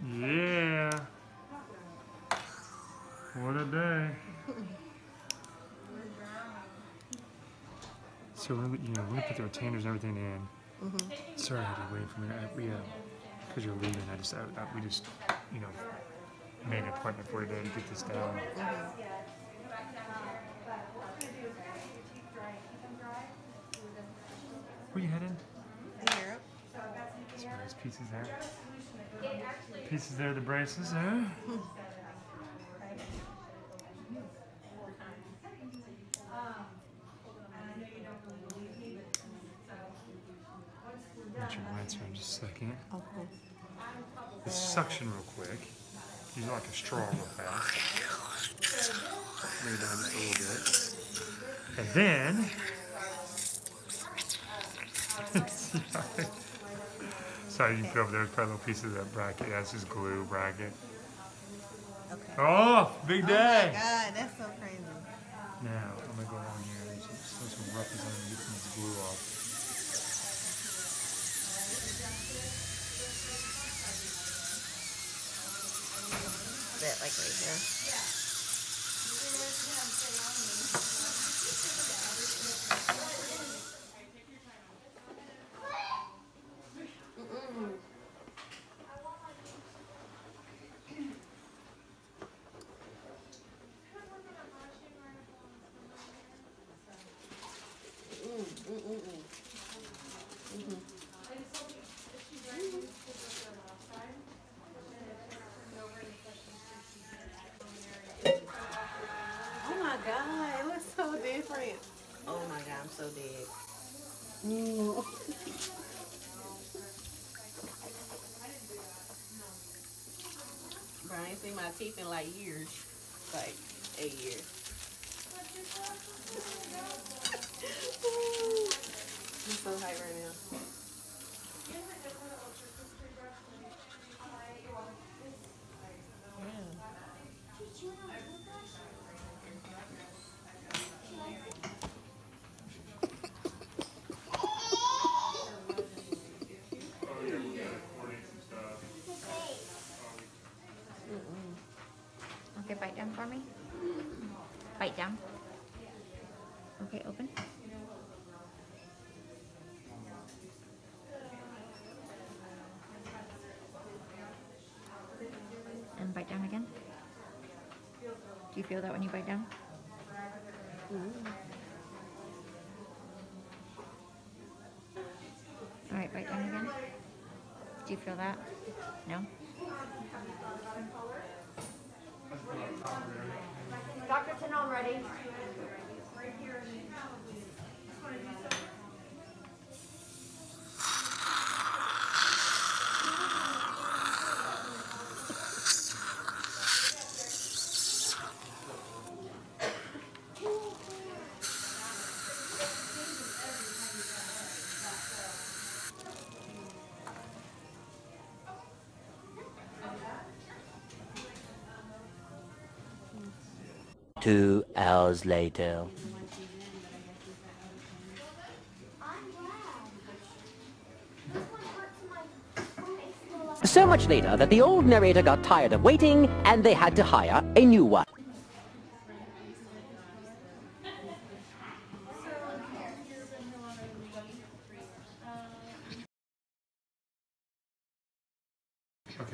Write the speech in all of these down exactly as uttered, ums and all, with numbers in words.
Yeah. What a day. So we're gonna, you know, we're gonna put the retainers and everything in. Mm-hmm. Sorry, I had to wait for me. I, we, uh, because you're leaving, I just, I, I, we just, you know, made an appointment for today to get this down. Mm-hmm. Where you heading? Europe. There's nice pieces there. Pieces there, the braces there. Get your rinse here in just a second. Okay. Just suction real quick. Use it like a straw real fast. Lay it down just a little bit. And then, sorry, you can put over there, probably little pieces of that bracket. Yeah, this is glue bracket. Okay. Oh, big day! Oh my God, that's so crazy. Now, I'm gonna go along here. There's some, some roughies on and get some of this glue off. Bit like right here. Oh my God, it looks so different. Oh my God, I'm so dead. Mm. Bro, I ain't seen my teeth in like years. Like eight years. I'm so hyped right now. Okay, bite down for me. Bite down. Okay, open. And bite down again. Do you feel that when you bite down? Mm. All right, bite down again. Do you feel that? No? Doctor Tanon, ready? Two hours later. So much later that the old narrator got tired of waiting and they had to hire a new one. Okay.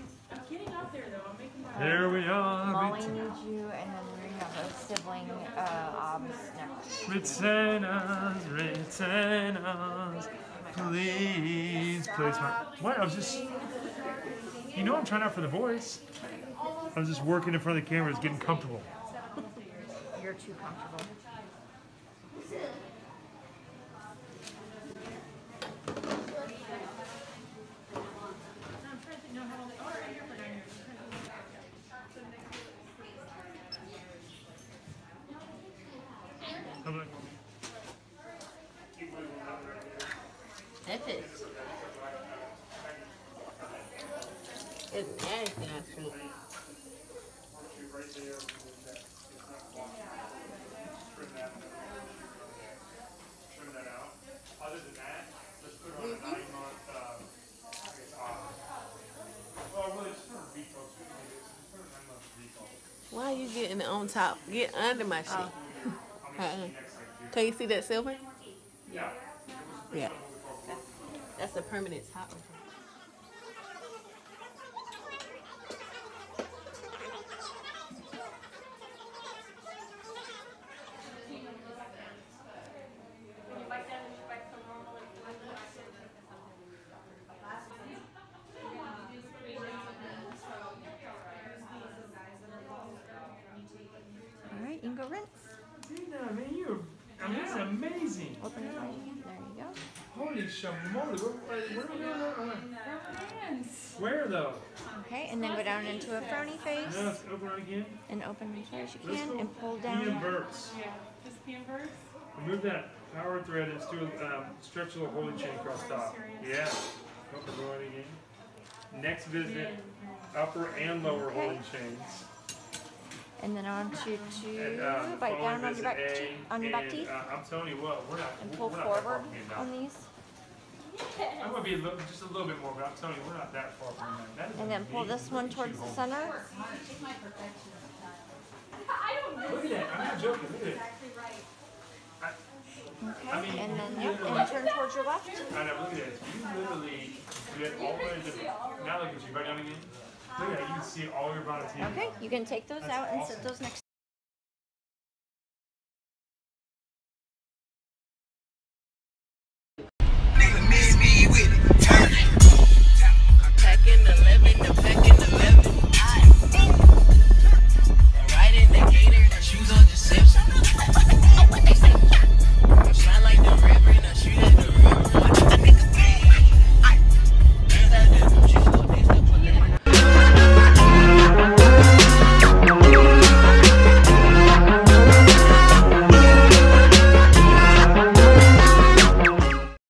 Here we are. Molly needs you, and then we have a sibling, uh, obs next. Retainers, retainers, please, please. My, what? I was just, you know, I'm trying out for the voice. I was just working in front of the cameras, getting comfortable. You're too comfortable. That's it. It's nasty, actually. Other than that, just put on a nine month, uh, I guess, off. Well, really Why are you getting on top? Get under my shit. Oh. Uh-uh. Can you see that silver? Yeah. Yeah. That's a permanent top. All right, you can go rinse. Tina, man, you. I mean, it's amazing. Open it right again. There you go. Holy shamola. Where, where are we going? Where though? Okay, and then go down into a frowny face No, let's open it again. and open as far as you Let's can go. and pull P down. inverts. Yeah, just the inverse. Remove that power thread and do um, stretch a little holding chain across top. Yeah. Open going again. Next visit, upper and lower Okay. holding chains. And then I want you to And um, bite down on visit your back, A, cheek, on your back and, teeth Uh, I'm telling you what, we're not. and we're pull not that far forward from being done. on these. I'm gonna be a little, just a little bit more, but I'm telling you, we're not that far from that. That is And then pull amazing. this one Look at towards you, the homie. center. Look at that. I'm not joking. Look at it. I, Okay, I mean, and then you yep, literally- and turn towards your left. I know. Look at this. You literally get all the way to the. Now look at you. Right down again. Look at that. You can see all your bottom teeth. Okay, you can take those That's out and awesome. sit those next